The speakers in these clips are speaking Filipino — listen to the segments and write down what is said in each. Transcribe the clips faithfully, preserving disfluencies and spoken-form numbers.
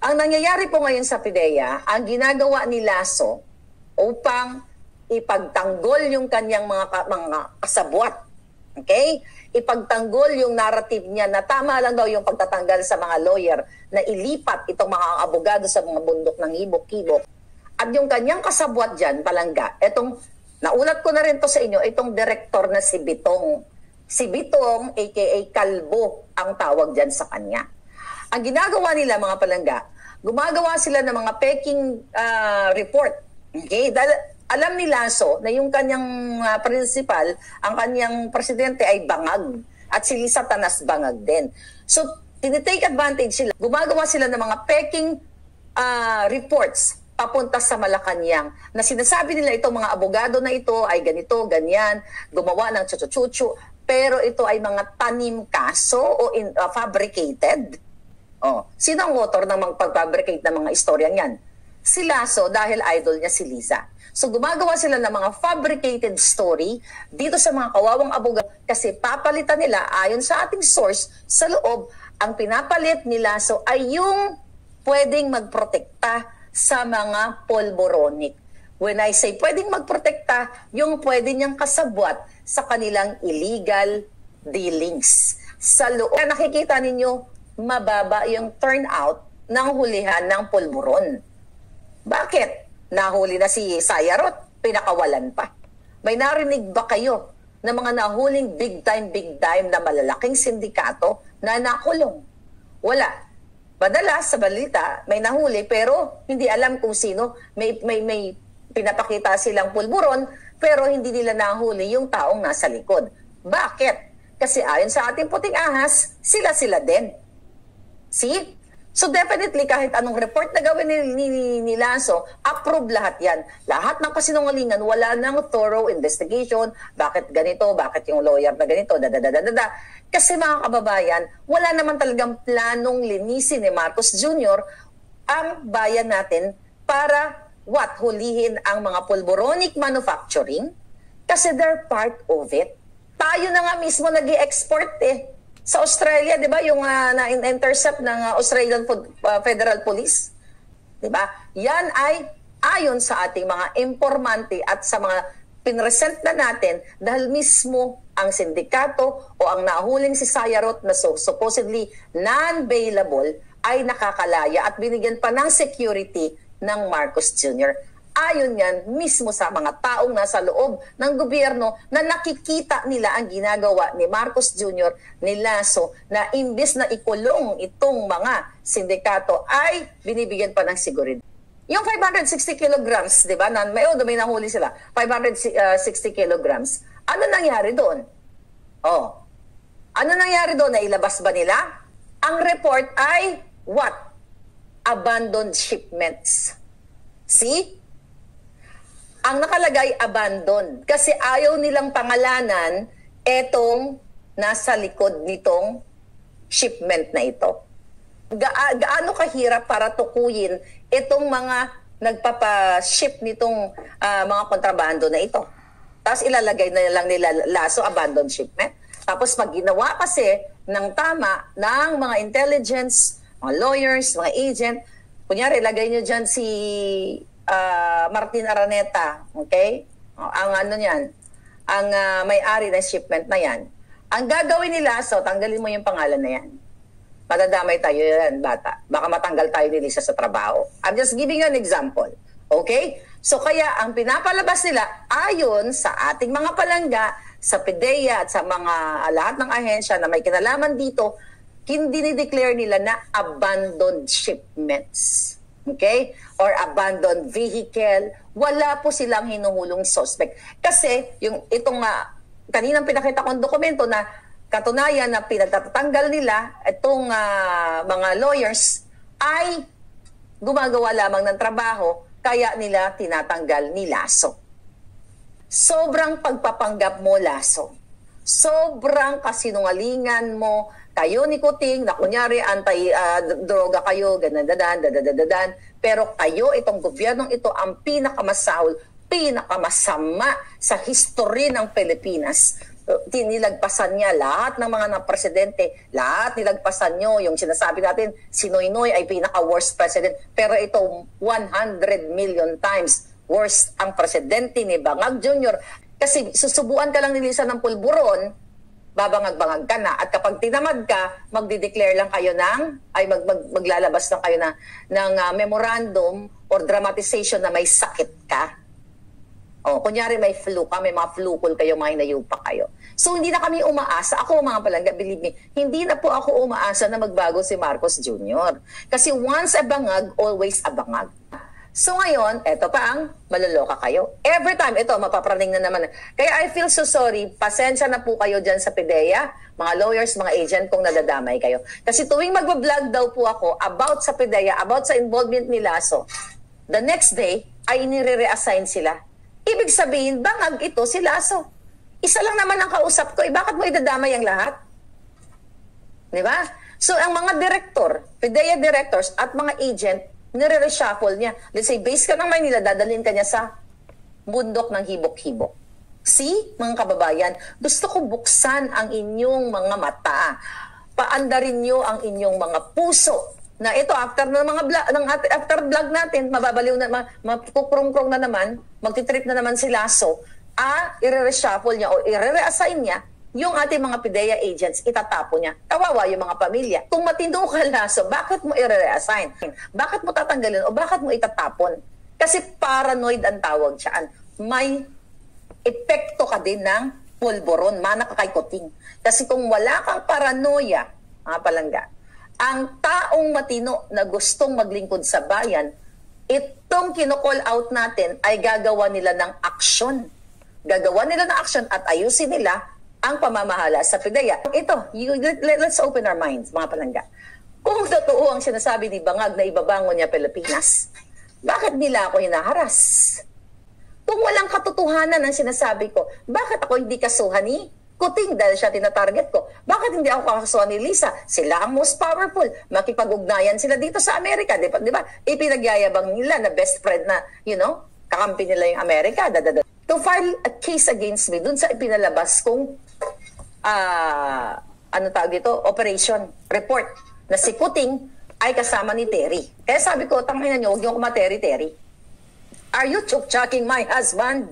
Ang nangyayari po ngayon sa PIDEA, ang ginagawa ni Lasso upang ipagtanggol yung kanyang mga, mga kasabwat. Okay? Ipagtanggol yung narrative niya na tama lang daw yung pagtatanggal sa mga lawyer na ilipat itong mga abogado sa mga bundok ng hibok-hibok. At yung kanyang kasabwat dyan, palangga, itong, naulat ko na rin to sa inyo, itong director na si Bitong. Si Bitong, aka Kalbo, ang tawag dyan sa kanya. Ang ginagawa nila, mga palangga, gumagawa sila ng mga peking uh, report. Okay? Dahil alam ni Lasso na yung kanyang uh, principal, ang kanyang presidente ay bangag. At si Lisa Tanas bangag din. So, tinitake advantage sila. Gumagawa sila ng mga peking uh, reports papunta sa Malacanang na sinasabi nila itong mga abogado na ito ay ganito, ganyan, gumawa ng chuchu-chuchu, pero ito ay mga tanim kaso o in, uh, fabricated. Oh, sino ang author ng mga pag-fabricate ng mga istorya niyan? Si Lasso, dahil idol niya si Lisa. So gumagawa sila ng mga fabricated story dito sa mga kawawang abogado kasi papalitan nila ayon sa ating source sa loob. Ang pinapalit ni Lasso ay yung pwedeng magprotekta sa mga polboronic. When I say pwedeng magprotekta, yung pwede niyang kasabwat sa kanilang illegal dealings. Sa loob, nakikita ninyo, mababa yung turnout ng hulihan ng pulburon. Bakit? Nahuli na si Sayarot, pinakawalan pa. May narinig ba kayo ng mga nahuling big time, big time na malalaking sindikato na nakulong? Wala. Madalas sa balita, may nahuli pero hindi alam kung sino. May, may, may pinapakita silang pulburon pero hindi nila nahuli yung taong nasa likod. Bakit? Kasi ayon sa ating puting ahas, sila-sila din. See? So definitely kahit anong report na gawin ni, ni, ni Lasso, approve lahat yan. Lahat ng kasinungalingan, wala nang thorough investigation. Bakit ganito? Bakit yung lawyer na ganito? Dadadadadada. Kasi mga kababayan, wala naman talagang planong linisin ni Marcos Junior ang bayan natin para what? Hulihin ang mga pulboronic manufacturing kasi they're part of it. Tayo na nga mismo nag-i-export eh. Sa Australia, 'di ba, yung uh, na-intercept ng uh, Australian uh, Federal Police, 'di ba? Yan ay ayon sa ating mga informante at sa mga pinresent na natin dahil mismo ang sindikato o ang nahuling si Sayarot na so, supposedly non-bailable ay nakakalaya at binigyan pa ng security ng Marcos Junior Ayon yan mismo sa mga taong nasa loob ng gobyerno na nakikita nila ang ginagawa ni Marcos Junior, ni Lasso, na imbis na ikulong itong mga sindikato ay binibigyan pa ng seguridad. Yung five hundred sixty kilograms, di ba? May, oh, may nahuli sila. five hundred sixty kilograms. Ano nangyari doon? Oh. Ano nangyari doon? Nailabas ba nila? Ang report ay what? Abandoned shipments. See? Ang nakalagay abandoned kasi ayaw nilang pangalanan etong nasa likod nitong shipment na ito. Ga gaano kahirap para tukuyin itong mga nagpapa-ship nitong uh, mga kontrabando na ito. Tapos ilalagay na lang nila Lasso abandoned shipment. Tapos pag ginawa kasi ng tama ng mga intelligence, mga lawyers, mga agent, kunyari ilagay nyo dyan si Uh, Martin Araneta, okay? Ang ano niyan, ang uh, may-ari ng shipment na yan. Ang gagawin nila, so tanggalin mo yung pangalan na yan. Madadamay tayo yan, bata. Baka matanggal tayo ni Lisa sa trabaho. I'm just giving you an example. Okay? So kaya ang pinapalabas nila, ayon sa ating mga palangga, sa PIDEA at sa mga uh, lahat ng ahensya na may kinalaman dito, hindi ni-declare nila na abandoned shipments. Okay? Or abandoned vehicle. Wala po silang hinuhulong suspect. Kasi, yung itong uh, kaninang pinakita kong dokumento na katunayan na pinagtatanggal nila itong uh, mga lawyers ay gumagawa lamang ng trabaho kaya nila tinatanggal ni Lasso. Sobrang pagpapanggap mo, Lasso. Sobrang kasinungalingan mo. Kayo ni Kuting, na kunyari anti-droga uh, kayo, ganadadan, dadadadadan. Pero kayo, itong gobyernong ito, ang pinakamasahol, pinakamasama sa history ng Pilipinas. tinilagpasan niya lahat ng mga na presidente, lahat nilagpasan nyo. Yung sinasabi natin, si Noynoy ay pinaka-worst president. Pero ito, one hundred million times worst ang presidente ni Bangag Junior Kasi susubuan ka lang ni Lisa ng pulburon, babangag-bangag ka na. At kapag tinamad ka, magdi-declare lang kayo ng, ay mag, mag, maglalabas lang kayo na, ng uh, memorandum or dramatization na may sakit ka. O, kunyari may flu ka, may mga flukol kayo, may hinayupa kayo. So, hindi na kami umaasa. Ako, mga palangga, believe me, hindi na po ako umaasa na magbago si Marcos Junior Kasi once a bangag, always a bangag. So ngayon, eto pa ang maloloka kayo. Every time, ito, mapapraning na naman. Kaya I feel so sorry. Pasensya na po kayo dyan sa PIDEA, mga lawyers, mga agent, kung nadadamay kayo. Kasi tuwing magbablog daw po ako about sa PIDEA, about sa involvement ni Lasso, the next day, ay nire-reassign sila. Ibig sabihin, bangag ito si Lasso. Isa lang naman ang kausap ko. Eh, bakit mo idadamay ang lahat? Di ba? So, ang mga director, PIDEA directors at mga agent, nire-reshuffle niya. Let's say, base ka ng Maynila, dadalhin ka niya sa bundok ng hibok-hibok. See, mga kababayan, gusto ko buksan ang inyong mga mata. Paandarin niyo ang inyong mga puso. Na ito, after ng mga vlog, ng after vlog natin, mababaliw na, makukrong-krong na naman, magtitrip na naman si Lasso, ah, i-reshuffle niya o i-reassign niya yung ating mga PIDEA agents, itatapo niya. Kawawa yung mga pamilya. Kung matino ka, Lasso, bakit mo i-reassign? Bakit mo tatanggalin o bakit mo itatapon? Kasi paranoid ang tawag siyan. May epekto ka din ng pulburon, mana ka kay kuting. Kasi kung wala kang paranoia, mga palangga, ang taong matino na gustong maglingkod sa bayan, itong kino-call out natin ay gagawa nila ng aksyon. Gagawa nila ng aksyon at ayusin nila ang pamamahala sa PIDEA. Ito, you, let, let's open our minds, mga palangga. Kung totoo ang sinasabi ni Bangag na ibabangon niya Pilipinas, bakit nila ako hinaharas? Kung walang katotohanan ang sinasabi ko, bakit ako hindi kasuhan ni Kuting dahil siya tinatarget ko? Bakit hindi ako kakasuhan ni Lisa? Sila ang most powerful. Makipag-ugnayan sila dito sa Amerika. Di ba? Di ba? Ipinagyayabang nila na best friend na, you know, kakampi nila yung Amerika. Dadada. To file a case against me dun sa ipinalabas kong uh, ano tawag dito, operation report na si Kuting ay kasama ni Terry. Kaya sabi ko, tangina nyo, huwag nyo kuma Terry-Terry. Are you chuk-chucking my husband?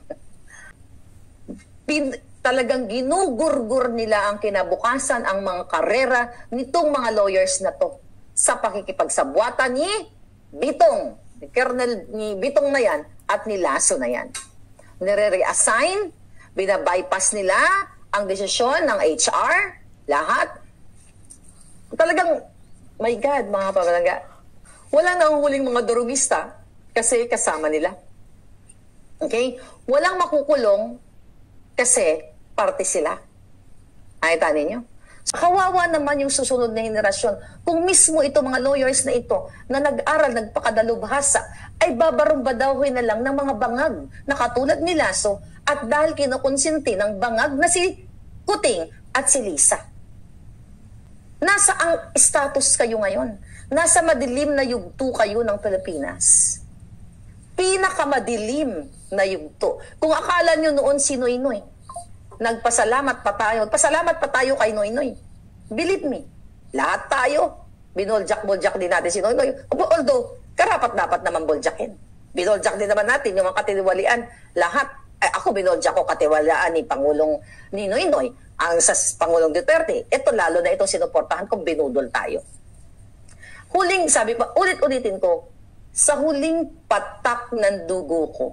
Pin, talagang ginugurgur nila ang kinabukasan, ang mga karera nitong mga lawyers na to sa pakikipagsabwatan ni Bitong, ni Colonel ni Bitong na yan at ni Lasso na yan. Nire-reassign, binabypass nila ang desisyon ng H R, lahat. Talagang, my God, mga pamilya, wala na ang huling mga durugista kasi kasama nila. Okay? Walang makukulong kasi parte sila. Nakita ninyo? Kawawa naman yung susunod na henerasyon. Kung mismo ito mga lawyers na ito na nag-aral, nagpakadalubhasa, ay babarumbadahin na lang ng mga bangag na katulad ni Lasso at dahil kinukonsinti ng bangag na si Kuting at si Lisa. Nasa ang status kayo ngayon? Nasa madilim na yugto kayo ng Pilipinas. Pinakamadilim na yugto. Kung akala nyo noon si Noynoy, nagpasalamat pa tayo. Nagpasalamat pa tayo kay Noynoy. Believe me, lahat tayo, binoljak-boljak din natin si Noynoy. Although, karapat-dapat naman boljakin. Binoljak din naman natin yung mga katiwalian. Lahat, eh, ako binoljak ko katiwalaan ni Pangulong ni Noynoy, ang sa Pangulong Duterte. Ito lalo na itong sinuportahan kung binudol tayo. Huling, sabi pa, ulit-ulitin ko, sa huling patak ng dugo ko,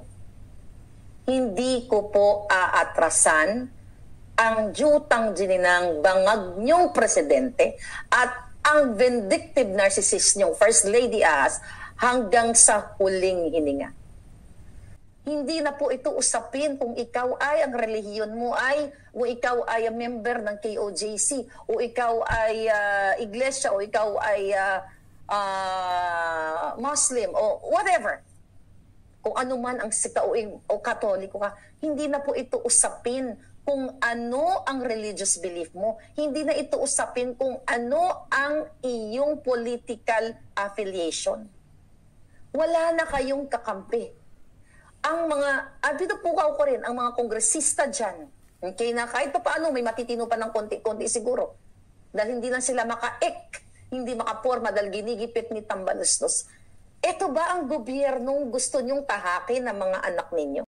hindi ko po aatrasan ang jutang gininang bangag niyong presidente at ang vindictive narcissist niyong First Lady Ahas hanggang sa huling hininga. Hindi na po ito usapin kung ikaw ay, ang relihiyon mo ay, o ikaw ay a member ng K O J C, o ikaw ay uh, iglesia, o ikaw ay uh, uh, Muslim, o whatever. Kung ano man ang sikta o, o katoliko ka, hindi na po ito usapin kung ano ang religious belief mo. Hindi na ito usapin kung ano ang iyong political affiliation. Wala na kayong kakampi. Ang mga, at dito po ko rin, ang mga kongresista dyan, Okay, na kahit pa paano may matitino pa ng konti-konti siguro. Dahil hindi lang sila maka-ek, hindi makaporma dahil ginigipit ni Tambaluslos. Ito ba ang gobyernong gusto niyong tahakin ng mga anak ninyo?